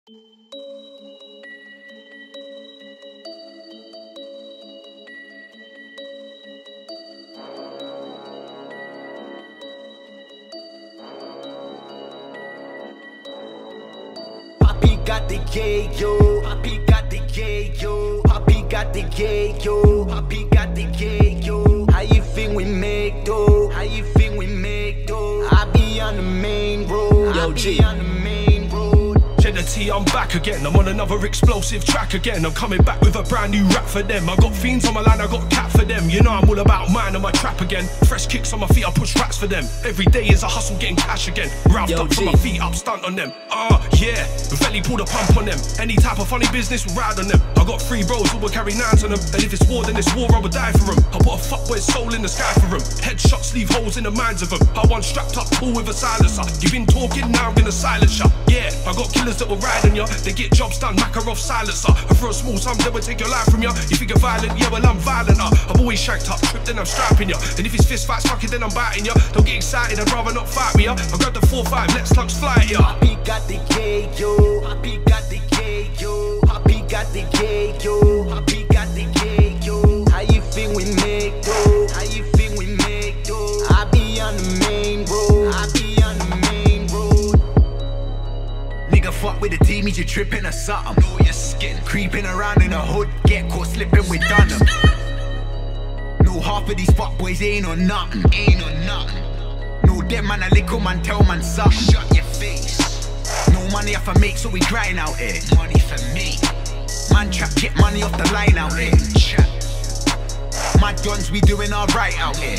Papi got the yayo, Papi got the yayo, Papi got the yayo, Papi got the yayo. How you think we make though? How you think we make though? I be on the main road, Yo, I be G. on the main road. Cheddar T, I'm back again. I'm on another explosive track again. I'm coming back with a brand new rap for them. I got fiends on my line, I got cat for them. You know I'm all about mine and my trap again. Fresh kicks on my feet, I push racks for them. Every day is a hustle, getting cash again. Roughed Yo, up from G. my feet up, stunt on them. Yeah, Veli pull the pump on them. Any type of funny business, we'll ride on them. I got 3 bros who will carry 9s on them. And if it's war, then it's war, I will die for them. I put a fuckboy's soul in the sky for them. Headshots leave holes in the minds of them. I one strapped up, cool with a silencer. You been talking, now I'm gonna silence ya. Yeah, I got killers that will ride on ya. They get jobs done, Makarov silencer. And for a small sum, they will take your life from ya. You think you're violent, yeah, well I'm violent. I'm always shanked up, tripped, then I'm strapping ya. And if it's fist fights, fuck it, then I'm biting ya. Don't get excited, I'd rather not fight with ya. I grab the 4-5, let slugs fly at ya. Papi got the yayo, Papi got the yayo, Papi got the yayo, Papi got the yayo. How you think we make though? How you think we make though? I be on the main road, I be on the main road. Nigga fuck with the team, you tripping or something. Know your skin, creeping around in the hood, get caught slipping, we done them. No, half of these fuckboys ain't on nothing, ain't on nothing. No, them man a little man, tell man something. Shut your face. No money off a make, so we grind out here. Money for me. Man trap, get money off the line out here. My guns, we doing alright out here.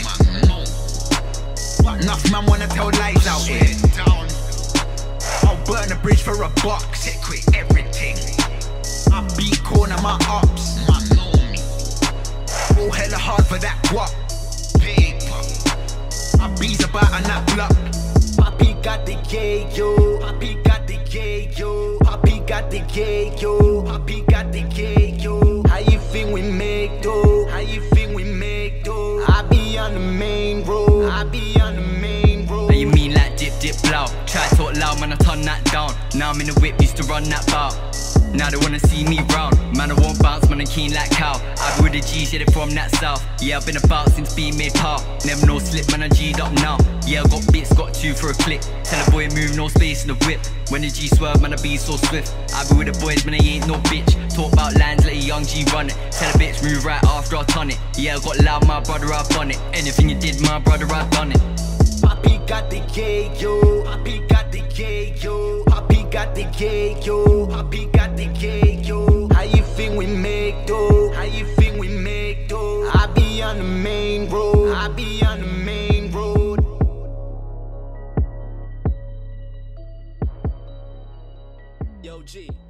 Enough man wanna tell lies out here. I'll burn a bridge for a box. It quit everything. I beat corner my ops. Man know me. Go hella hard for that guap. Paper. I bees about on that block. Papi got the yayo, Papi got the yayo, Papi got the yayo, Papi got the yayo. How you think we make though? How you think we make though? I be on the main road, I be on the main road. Now you mean like dip, dip, blow. Try to talk loud, man, I turn that down. Now I'm in the whip, used to run that bout. Now they wanna see me round. Man, I won't bounce, man, I'm keen like cow. I be with the G's, yeah, they from that south. Yeah, I've been about since being made pow. Never no slip, man, I'm G'd up now. Yeah, I got bits, got 2 for a click. Tell a boy move, no space in the whip. When the G swerve, man, I be so swift. I be with the boys, man, I ain't no bitch. Talk about lines, let a young G run it. Tell a bitch move right after I turn it. Yeah, I got loud, my brother, I've done it. Anything you did, my brother, I've done it. Papi got the yayo, Papi got the yayo, Papi got the yayo, Papi got the yayo. How you think we make though? How you think we make though? I be on the main road, I be on the main road. Yo, G.